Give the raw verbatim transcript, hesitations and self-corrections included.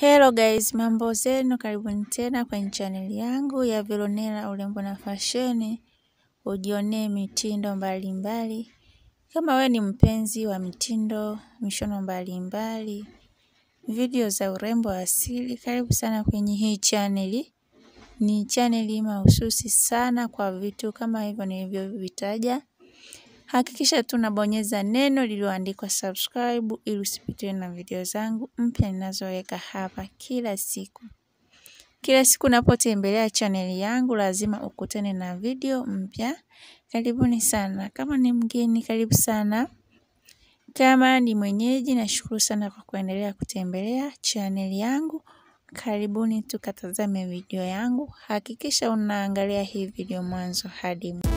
Hello guys, mambo zenu, karibuni tena kwenye channel yangu ya Vilonela urembo na fashion. Ujionee mitindo mbalimbali. Kama we ni mpenzi wa mitindo, mishono mbalimbali, video za urembo asili, karibu sana kwenye hii channel. Ni channel mahususi sana kwa vitu kama hivyo nilivyovitaja. Hakikisha tunabonyeza neno lililoandikwa subscribe ili usipitwe na video zangu mpya ninazoweka hapa kila siku. Kila siku unapotembelea channel yangu lazima ukutane na video mpya. Karibuni sana. Kama ni mgeni karibu sana. Kama ni mwenyeji nashukuru sana kwa kuendelea kutembelea channel yangu. Karibuni tukatazame video yangu. Hakikisha unaangalia hii video mwanzo hadi mwisho.